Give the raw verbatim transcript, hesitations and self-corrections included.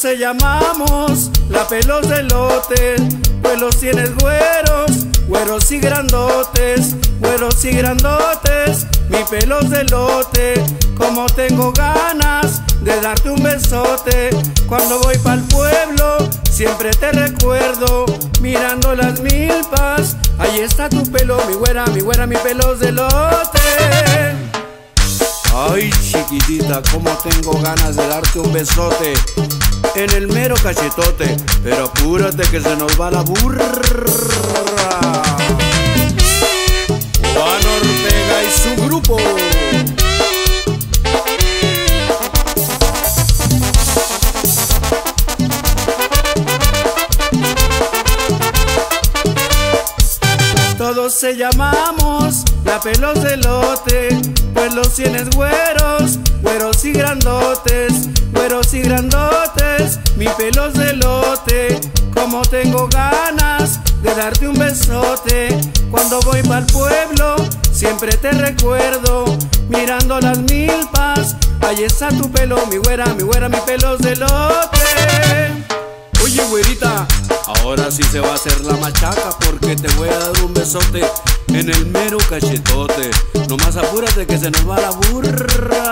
se llamamos la pelos de lote, pues los tienes güeros, güeros y grandotes, güeros y grandotes, mi pelos de lote. Como tengo ganas de darte un besote, cuando voy pa'l pueblo siempre te recuerdo, mirando las milpas, ahí está tu pelo, mi güera, mi güera, mi pelos de lote. Ay, chiquitita, como tengo ganas de darte un besote en el mero cachetote, pero apúrate que se nos va la burra. Juan Ortega y su grupo. Todos se llamamos la pelos de lote, pues los tienes güeros, güeros y grandotes, güeros y grandotes, mi pelos de lote. Como tengo ganas de darte un besote, cuando voy pa'l pueblo siempre te recuerdo, mirando las milpas, ahí está tu pelo, mi güera, mi güera, mi pelos de lote. Oye, güerita, ahora sí se va a hacer la machaca, porque te voy a dar un besote en el mero cachetote. Nomás apúrate que se nos va la burra.